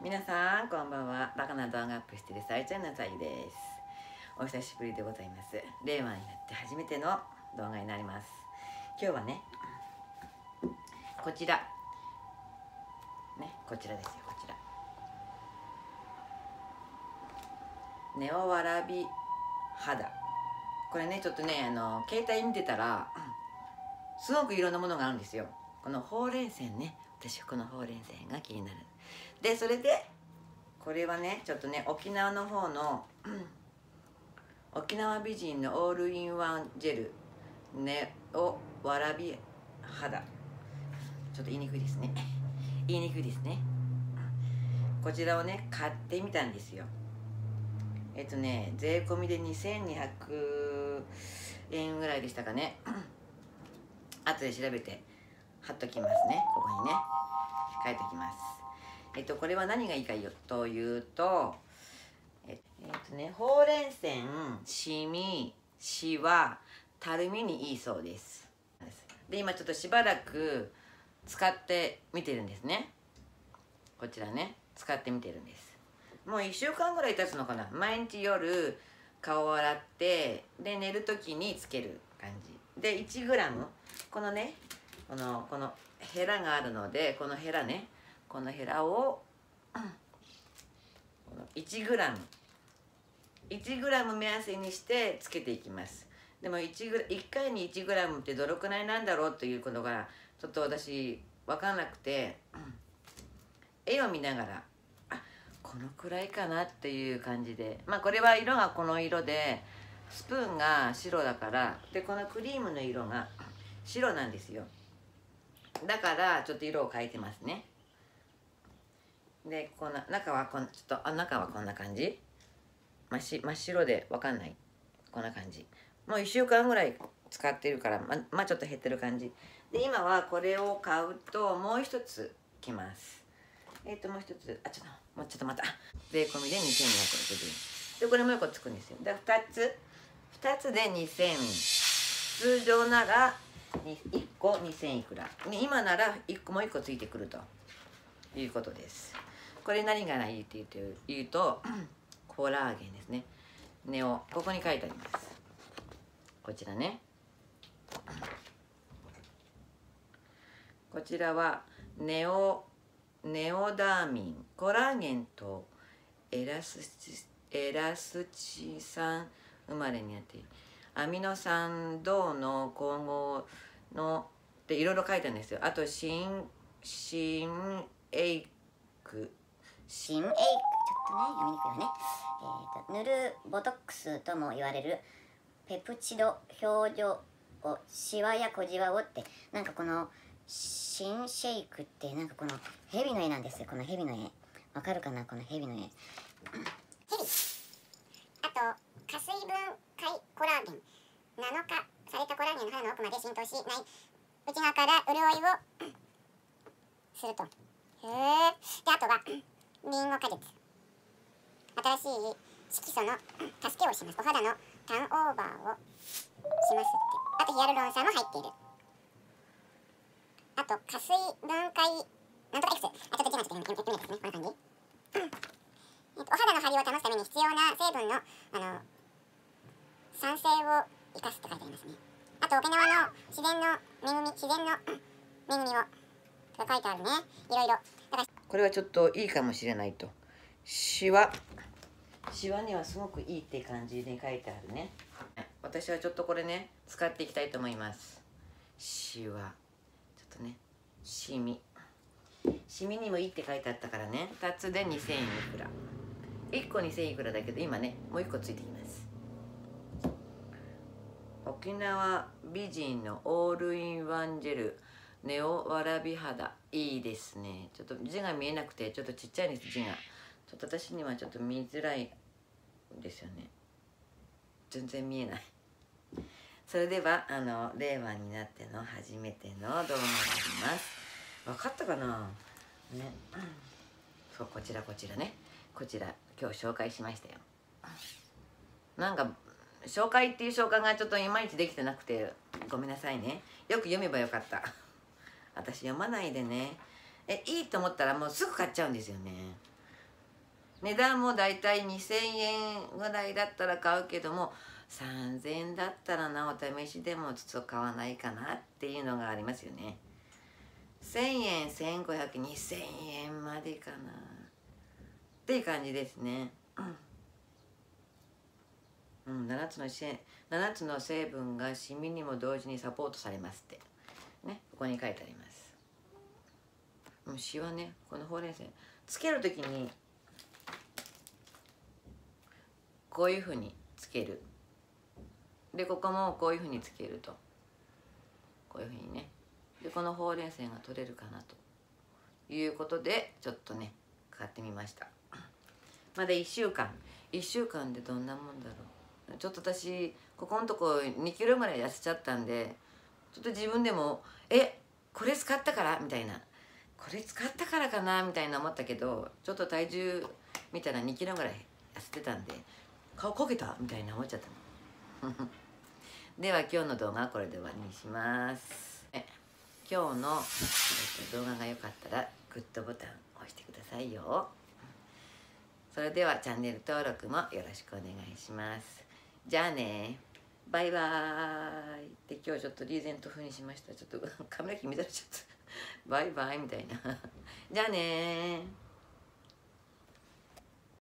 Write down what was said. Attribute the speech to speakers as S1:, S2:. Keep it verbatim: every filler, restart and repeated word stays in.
S1: 皆さんこんばんは。バカな動画アップしてるさいちゃんなさいです。お久しぶりでございます。令和になって初めての動画になります。今日はね、こちらね、こちらですよ。こちらネオわらび肌。これね、ちょっとね、あの携帯見てたらすごくいろんなものがあるんですよ。このほうれん線ね、私このほうれん線が気になる。でそれでこれはね、ちょっとね、沖縄の方の沖縄美人のオールインワンジェルネオわらび肌。ちょっと言いにくいですね。言いにくいですね。こちらをね、買ってみたんですよ。えっとね、税込みでにせんにひゃくえんぐらいでしたかね。後で調べて貼っときますね。ここにね、書いておきます。えっとこれは何がいいかというと、えっとね、ほうれん線、シミ、シワ、たるみにいいそうです。で今ちょっとしばらく使ってみてるんですね。こちらね、使ってみてるんです。もういっしゅうかんぐらい経つのかな。毎日夜顔を洗って、で寝る時につける感じで いちグラム、 このね、このこのヘラがあるので、このヘラね、このヘラをいちグラム いちグラム 目安にしてつけていきます。でも 1, グいっかいに いちグラム ってどのくらいなんだろうということがちょっと私分かんなくて、絵を見ながら、あ、このくらいかなっていう感じで、まあこれは色がこの色で、スプーンが白だから、でこのクリームの色が白なんですよ。だからちょっと色を変えてますね。でこんな中はこんちょっとあ中はこんな感じ、真っし真っ白で分かんない、こんな感じ。もういっしゅうかんぐらい使ってるから、ままあちょっと減ってる感じで、今はこれを買うともう一つきます。えっ、ー、ともう一つ、あ、ちょっともうちょっとまた税込みでにせんにひゃくろくじゅうえんで、これもう一個つくんですよ。でふたつふたつでにせん、通常ならいっこにせんいくら、今ならいっこもういっこついてくるということです。これ何がいいって言うと、コラーゲンですね。ネオ、ここに書いてあります。こちらね、こちらはネオネオダーミン、コラーゲンとエラスチエラスチ酸生まれになっているアミノ酸銅の混合のっていろいろ書いてあるんですよ。あとシンシンエイク
S2: シンエイク、ちょっとね読みにくいわね。えーと、塗るボトックスとも言われるペプチド表情をシワや小じわをって、なんかこのシンシェイクってなんかこの蛇の絵なんですよ。この蛇の絵わかるかな、この蛇の絵。蛇、あと加水分解コラーゲン、ナノ化されたコラーゲンの肌の奥まで浸透しない内側から潤いをすると。へえ。であとはリンゴ果実、新しい色素の助けをします。お肌のターンオーバーをしますって。あとヒアルロン酸も入っている。あと加水分解なんとか X、 あ、ちょっと字がちょっと読めないですね。こんな感じ。えっと、お肌の張りを保つために必要な成分のあの酸性を生かすって書いてありますね。あと沖縄の自然の恵み、自然の恵みをとか書いてあるね。いろいろ。だから
S1: これはちょっといいかもしれないと。シワシワにはすごくいいって感じで書いてあるね。私はちょっとこれね、使っていきたいと思います。シワ、ちょっとね、シミシミにもいいって書いてあったからね、ふたつでにせんいくら、いっこにせんいくらだけど、今ねもういっこついてきます。沖縄美人のオールインワンジェルネオわらび肌、いいですね。ちょっと字が見えなくてちょっとちっちゃいです。字がちょっと私にはちょっと見づらいですよね。全然見えない。それではあの令和になっての初めての動画になります。分かったかなね。そう、こちらこちらね、こちら今日紹介しましたよ。なんか紹介っていう紹介がちょっといまいちできてなくてごめんなさいね。よく読めばよかった。私読まないでね、えいいと思ったらもうすぐ買っちゃうんですよね。 値段もだいたいにせんえんぐらいだったら買うけども、さんぜんえんだったらな、お試しでもちょっと買わないかなっていうのがありますよね。せんえん、せんごひゃく、にせんえんまでかなっていう感じですね。うん、ななつのしななつの成分がシミにも同時にサポートされますってね、ここに書いてあります。うん、シワね、このほうれん線つけるときにこういうふうにつける。でここもこういうふうにつけると、こういうふうにね。でこのほうれん線が取れるかなということでちょっとね買ってみました。まだいっしゅうかんいっしゅうかんでどんなもんだろう。ちょっと私ここのとこにキロぐらい痩せちゃったんで、ちょっと自分でもえこれ使ったからみたいな、これ使ったからかなみたいな思ったけど、ちょっと体重見たらにキロぐらい痩せてたんで、顔こけたみたいな思っちゃったのでは今日の動画はこれで終わりにします。今日の動画が良かったらグッドボタン押してくださいよ。それではチャンネル登録もよろしくお願いします。じゃあね、バイバーイって今日ちょっとリーゼント風にしました。ちょっとカメラ機乱れちゃったバイバイみたいなじゃあねー。